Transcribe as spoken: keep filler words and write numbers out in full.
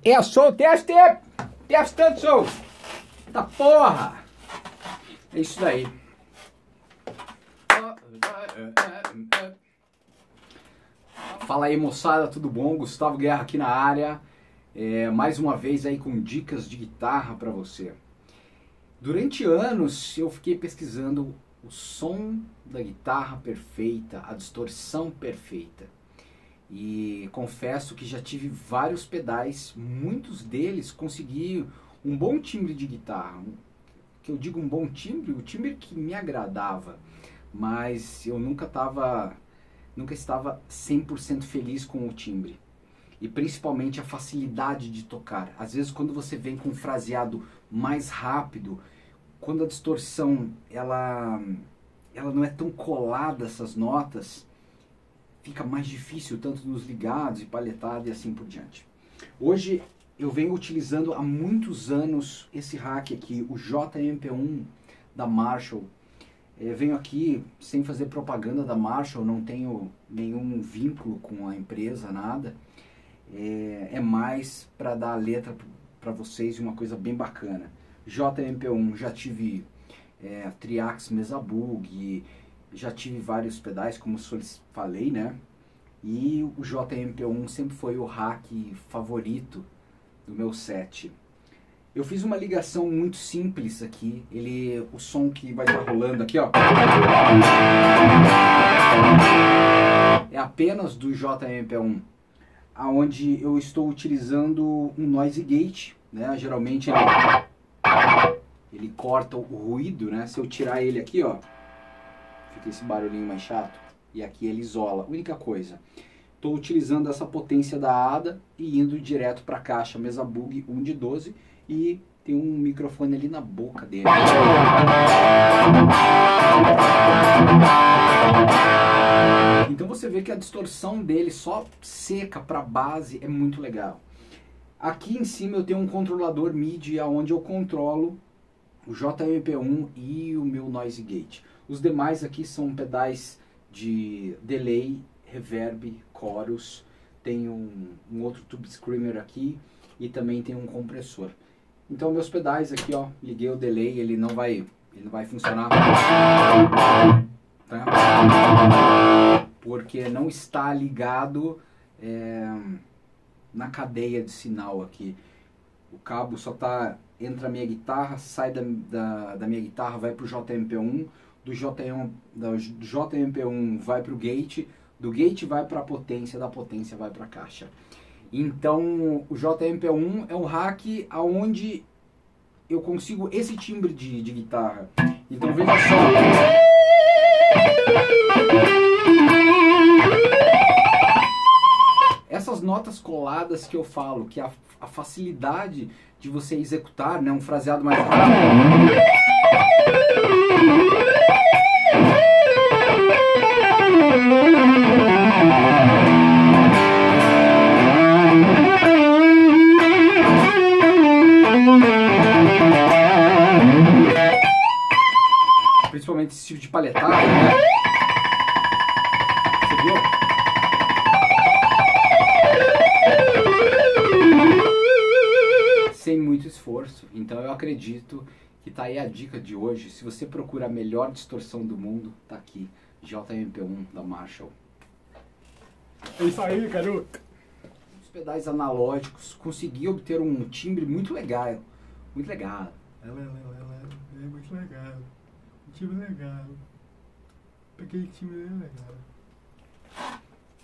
É som, teste! Testando som! Tá porra! É isso daí. Fala aí, moçada, tudo bom? Gustavo Guerra aqui na área. É, mais uma vez aí com dicas de guitarra para você. Durante anos eu fiquei pesquisando o som da guitarra perfeita, a distorção perfeita. E confesso que já tive vários pedais, muitos deles consegui um bom timbre de guitarra. Que eu digo um bom timbre, o timbre que me agradava, mas eu nunca tava, nunca estava cem por cento feliz com o timbre. E principalmente a facilidade de tocar. Às vezes quando você vem com um fraseado mais rápido, quando a distorção ela, ela não é tão colada, essas notas, fica mais difícil, tanto nos ligados e palhetado e assim por diante. Hoje eu venho utilizando há muitos anos esse rack aqui, o J M P um da Marshall. Eu venho aqui sem fazer propaganda da Marshall, não tenho nenhum vínculo com a empresa, nada. É, é mais para dar a letra para vocês, uma coisa bem bacana. J M P um, já tive é, Triax Mesa Bug, já tive vários pedais, como eu falei, né? E o J M P um sempre foi o rack favorito do meu set. Eu fiz uma ligação muito simples aqui. Ele, o som que vai estar rolando aqui, ó, é apenas do J M P um, aonde eu estou utilizando um noise gate, né? Geralmente ele, ele corta o ruído, né? Se eu tirar ele aqui, ó, fica esse barulhinho mais chato. E aqui ele isola. Única coisa, estou utilizando essa potência da A D A e indo direto para a caixa Mesa Bug um de doze, e tem um microfone ali na boca dele. Então você vê que a distorção dele só seca para base é muito legal. Aqui em cima eu tenho um controlador MIDI onde eu controlo o J M P um e o meu noise gate. Os demais aqui são pedais de delay, reverb, chorus, tem um, um outro tube screamer aqui e também tem um compressor. Então meus pedais aqui, ó, liguei o delay, ele não vai, ele não vai funcionar, tá? Porque não está ligado é, na cadeia de sinal aqui. O cabo só tá, entra a minha guitarra, sai da, da, da minha guitarra, vai pro J M P um, do J M, do J M P um vai pro gate, do gate vai para a potência, da potência vai para a caixa. Então o J M P um é um rack aonde eu consigo esse timbre de, de guitarra. Então veja só. Essas notas coladas que eu falo, que a, a facilidade de você executar, né, um fraseado mais rápido. Principalmente esse tipo de palhetado, né? Você viu? Sem muito esforço. Então eu acredito que tá aí a dica de hoje. Se você procura a melhor distorção do mundo, tá aqui, J M P um da Marshall. É isso aí, garoto. Os pedais analógicos, consegui obter um timbre muito legal. Muito legal. É, é, é, é, é muito legal. Um time legal. Peguei time legal.